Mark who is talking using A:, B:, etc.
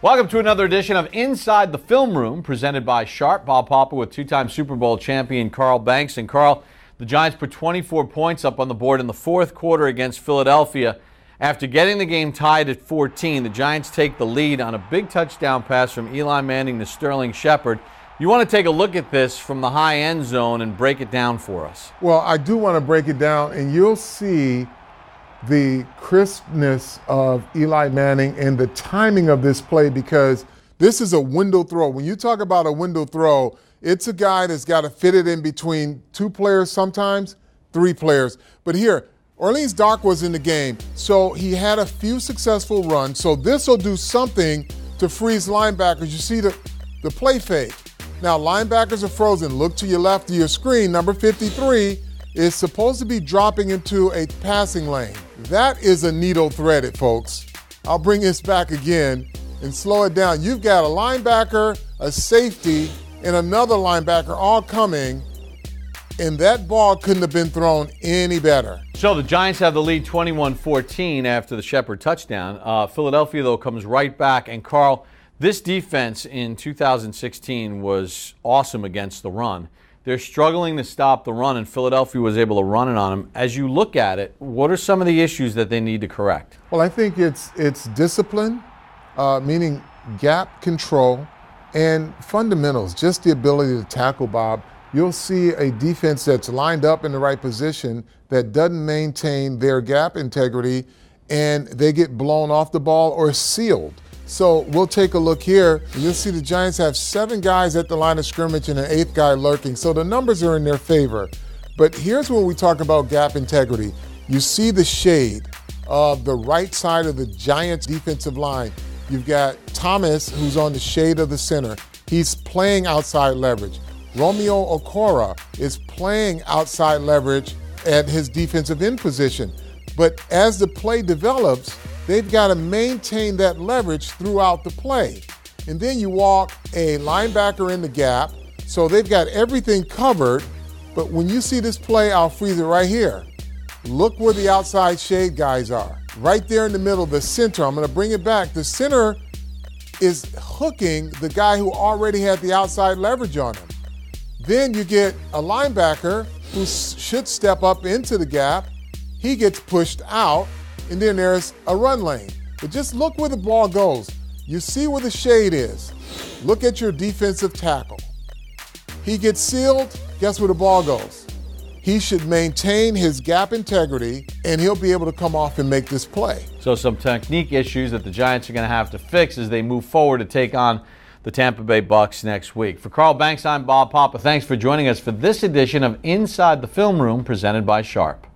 A: Welcome to another edition of Inside the Film Room, presented by Sharp. Bob Papa with two-time Super Bowl champion Carl Banks. And Carl, the Giants put 24 points up on the board in the fourth quarter against Philadelphia. After getting the game tied at 14, the Giants take the lead on a big touchdown pass from Eli Manning to Sterling Shepard. You want to take a look at this from the high end zone and break it down for us.
B: Well, I do want to break it down, and you'll see the crispness of Eli Manning and the timing of this play, because this is a window throw. When you talk about a window throw, it's a guy that's got to fit it in between two players, sometimes three players. But here, Orleans Dark was in the game, so he had a few successful runs. So this will do something to freeze linebackers. You see the play fake. Now, linebackers are frozen. Look to your left of your screen. Number 53 is supposed to be dropping into a passing lane. That is a needle threaded, folks. I'll bring this back again and slow it down. You've got a linebacker, a safety, and another linebacker all coming, and that ball couldn't have been thrown any better.
A: So the Giants have the lead 21-14 after the Shepard touchdown. Philadelphia, though, comes right back. And, Carl, this defense in 2016 was awesome against the run. They're struggling to stop the run, and Philadelphia was able to run it on them. As you look at it, what are some of the issues that they need to correct?
B: Well, I think it's discipline, meaning gap control, and fundamentals, just the ability to tackle, Bob. You'll see a defense that's lined up in the right position that doesn't maintain their gap integrity, and they get blown off the ball or sealed. So we'll take a look here. You'll see the Giants have 7 guys at the line of scrimmage and an 8th guy lurking. So the numbers are in their favor. But here's when we talk about gap integrity. You see the shade of the right side of the Giants defensive line. You've got Thomas, who's on the shade of the center. He's playing outside leverage. Romeo Okora is playing outside leverage at his defensive end position. But as the play develops, they've got to maintain that leverage throughout the play. And then you walk a linebacker in the gap, so they've got everything covered. But when you see this play, I'll freeze it right here. Look where the outside shade guys are. Right there in the middle, the center. I'm going to bring it back. The center is hooking the guy who already had the outside leverage on him. Then you get a linebacker who should step up into the gap. He gets pushed out, and then there's a run lane. But just look where the ball goes. You see where the shade is. Look at your defensive tackle. He gets sealed, guess where the ball goes? He should maintain his gap integrity, and he'll be able to come off and make this play.
A: So some technique issues that the Giants are going to have to fix as they move forward to take on the Tampa Bay Bucs next week. For Carl Banks, I'm Bob Papa. Thanks for joining us for this edition of Inside the Film Room, presented by Sharp.